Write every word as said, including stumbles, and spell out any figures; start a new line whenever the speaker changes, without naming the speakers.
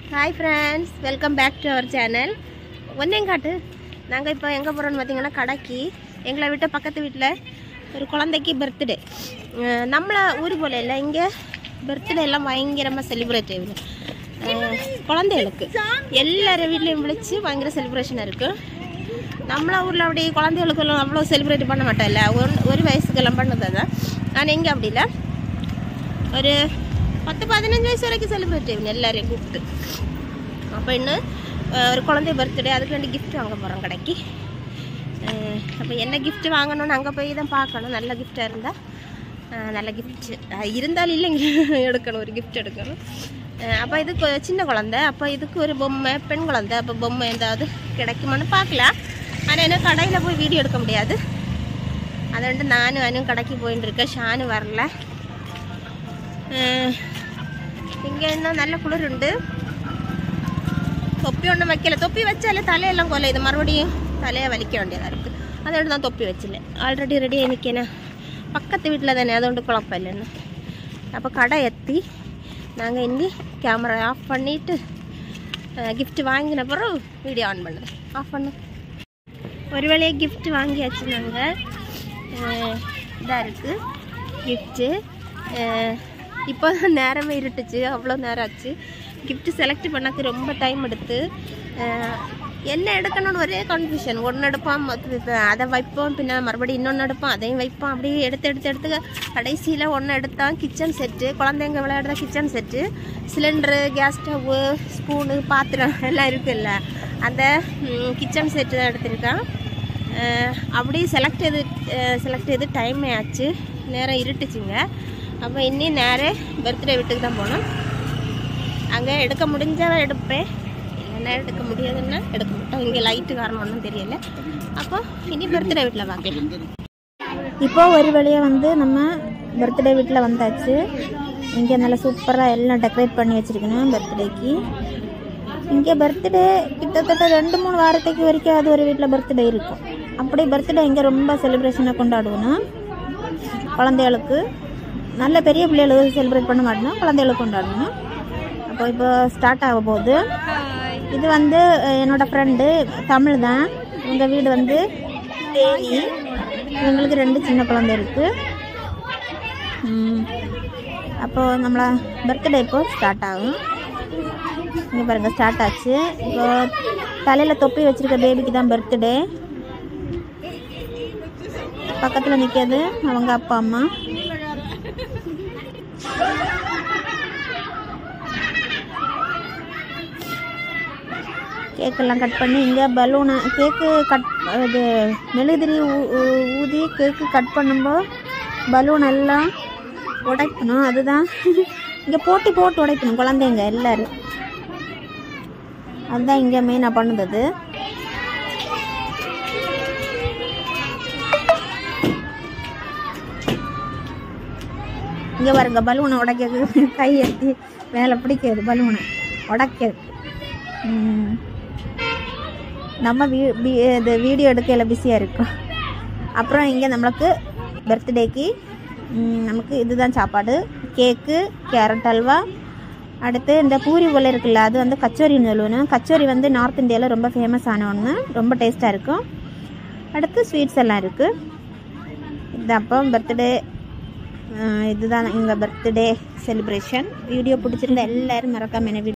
Hi friends, welcome back to our channel. ஒன்னேங்க காட்டு நாங்கள் இப்போ எங்கே போகிறோன்னு பார்த்தீங்கன்னா கடைக்கு எங்களை விட்ட பக்கத்து வீட்டில் ஒரு குழந்தைக்கு பர்த்டே. நம்மளை ஊர் போல இல்லை, இங்கே பர்த்டே எல்லாம் பயங்கரமாக செலிப்ரேட் ஆகுது. குழந்தைகளுக்கு எல்லாரும் வீட்லேயும் விழிச்சு பயங்கர செலிப்ரேஷன் இருக்குது. நம்மள ஊரில் அப்படி குழந்தைகளுக்கெல்லாம் அவ்வளோ செலிப்ரேட் பண்ண மாட்டோம் இல்லை, ஒரு ஒரு வயசுக்கெல்லாம் பண்ணது தான். ஆனால் இங்கே அப்படி இல்லை, ஒரு பத்து பதினஞ்சு வயசு வரைக்கும் செலிப்ரேட் ஆகுது எல்லாரையும் கூப்பிட்டு. அப்போ இன்னும் ஒரு குழந்தை பர்த்டே, அதுக்கு ரெண்டு கிஃப்ட் வாங்க போகிறோம் கடைக்கு. அப்போ என்ன கிஃப்ட் வாங்கணும்னு அங்கே போய் தான் பார்க்கணும். நல்ல கிஃப்டாக இருந்தால் நல்ல கிஃப்ட் இருந்தாலும் இல்லைங்க எடுக்கணும், ஒரு கிஃப்ட் எடுக்கணும். அப்போ இதுக்கு சின்ன குழந்தை, அப்போ இதுக்கு ஒரு பொம்மை, பெண் குழந்தை. அப்போ பொம்மை ஏதாவது கிடைக்குமான்னு பார்க்கலாம். ஆனால் என்ன கடையில் போய் வீடியோ எடுக்க முடியாது. அதை வந்து நானும் அனும் கடைக்கு போயின்னு இருக்கேன். ஷானு வரல. இங்கே இன்னும் நல்ல குளிர் உண்டு. தொப்பி ஒன்றும் வைக்கல. தொப்பி வச்சாலே தலையெல்லாம் கொலை, இது மறுபடியும் தலையை வலிக்க வேண்டியதாக இருக்குது. அதோடு தான் தொப்பி வச்சில்லை. ஆல்ரெடி ரெடியாக நிற்கேனே, பக்கத்து வீட்டில் தானே, அதோண்டு குழப்பம் இல்லைன்னு. அப்போ கடை எத்தி நாங்கள் இன்னி கேமரா ஆஃப் பண்ணிவிட்டு கிஃப்ட் வாங்கின பிறகு வீடியோ ஆன் பண்ணுறேன். ஆஃப் பண்ணு. ஒரு வேளையே கிஃப்ட் வாங்கியாச்சு. நாங்கள் இதாக இருக்குது கிஃப்ட்டு. இப்போ தான் நேரமே இருட்டுச்சு, அவ்வளோ நேரம் ஆச்சு. கிஃப்ட் செலக்ட் பண்ணாக்கு ரொம்ப டைம் எடுத்து என்ன எடுக்கணும்னு ஒரே கன்ஃபியூஷன். ஒன்று எடுப்போம், அதை வைப்போம், பின்ன மறுபடியும் இன்னொன்று எடுப்போம், அதையும் வைப்போம். அப்படியே எடுத்து எடுத்து எடுத்து கடைசியில் ஒன்று எடுத்தான் கிச்சன் செட்டு. குழந்தைங்க விளையாடுற kitchen set, cylinder, gas stove, spoon, பாத்திரம் எல்லாம் இருக்குல்ல, அந்த கிச்சன் செட்டு தான் எடுத்திருக்கான். அப்படி செலக்ட் எது செலக்ட் எது டைமே ஆச்சு, நேரம் இருட்டுச்சுங்க. அப்போ இன்னும் நேரம் பர்த்டே வீட்டுக்கு தான் போகணும். அங்கே எடுக்க முடிஞ்சால் எடுப்பேன், இல்லைன்னா எடுக்க முடியாதுன்னா எடுக்க மாட்டோம். இங்கே லைட்டு காரணம் ஒன்றும் தெரியல. அப்போ இனி பர்த்டே வீட்டில் பார்க்கலாம்.
இப்போ ஒரு வழியாக வந்து நம்ம பர்த்டே வீட்டில் வந்தாச்சு. இங்கே நல்லா சூப்பராக எல்லாம் டெக்கரேட் பண்ணி வச்சுருக்கணும் பர்த்டேக்கு. இங்கே பர்த்டே கிட்டத்தட்ட ரெண்டு மூணு வாரத்துக்கு வரைக்கும் அது ஒரு வீட்டில் பர்த்டே இருக்கும். அப்படி பர்த்டே இங்கே ரொம்ப செலிப்ரேஷனாக கொண்டாடுவோம். குழந்தைகளுக்கு நல்ல பெரிய பிள்ளைகளுக்கு செலிப்ரேட் பண்ண மாட்டோம், குழந்தைகளுக்கு கொண்டாடணும். அப்போ இப்போ ஸ்டார்ட் ஆக போகுது. இது வந்து என்னோடய ஃப்ரெண்டு தமிழ் தான். எங்கள் வீடு வந்து தேனி. இவங்களுக்கு ரெண்டு சின்ன குழந்தை இருக்குது. அப்போது நம்மளை பர்த்டே இப்போ ஸ்டார்ட் ஆகும். இங்கே பாருங்கள் ஸ்டார்ட் ஆச்சு. இப்போ தலையில் தொப்பி வச்சுருக்க பேபிக்கு தான் பர்த்டே. பக்கத்தில் நிற்கிறது அவங்க அப்பா அம்மா. கேக்கெல்லாம் கட் பண்ணி இங்கே பலூனை கேக்கு கட் இது மெழுகுதிரி ஊதி கேக்கு கட் பண்ணும்போது பலூன் எல்லாம் உடைக்கணும். அதுதான் இங்கே போட்டி போட்டு உடைக்கணும் குழந்தைங்க எல்லோரும். அதுதான் இங்கே மெயினாக பண்ணுது. இங்கே பாருங்க பலூனை உடைக்கிறது, கை எத்தி மேலே பிடிக்கிறது, பலூனை உடைக்கிறது. நம்ம வீ இது வீடியோ எடுக்கையில் பிஸியாக இருக்கும். அப்புறம் இங்கே நம்மளுக்கு பர்த்டேக்கு நமக்கு இதுதான் சாப்பாடு. கேக்கு, கேரட் அல்வா, அடுத்து இந்த பூரி போல் இருக்குல்ல, அது வந்து கச்சோரின்னு சொல்லுவேன். கச்சோரி வந்து நார்த் இந்தியாவில் ரொம்ப ஃபேமஸான ஒன்று, ரொம்ப டேஸ்ட்டாக இருக்கும். அடுத்து ஸ்வீட்ஸ் எல்லாம் இருக்குது. இது அப்போ பர்த்டே, இதுதான் எங்கள் பர்த்டே செலிப்ரேஷன். வீடியோ பிடிச்சிருந்தா எல்லோரும் மறக்காம என்ன